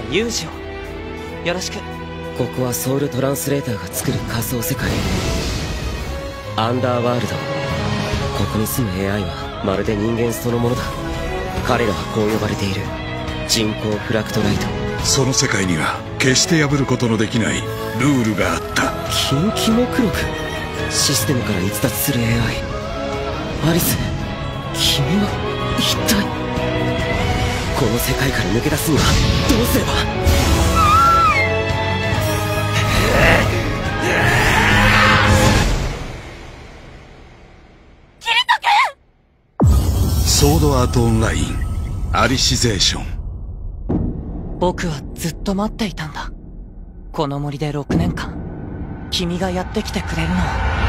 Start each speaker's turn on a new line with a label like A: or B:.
A: 有事をよろしく。
B: ここはソウルトランスレーターが作る仮想世界、アンダーワールド。ここに住む AI はまるで人間そのものだ。彼らはこう呼ばれている人工フラクトライト。
C: その世界には決して破ることのできないルールがあった。
B: 近畿目録。システムから逸脱する AI。 アリス、君は一体。この世界から抜け出すにはどうすれば。
C: ソードアートオンラインアリシゼーション。
A: 僕はずっと待っていたんだ。この森で6年間、君がやってきてくれるのを。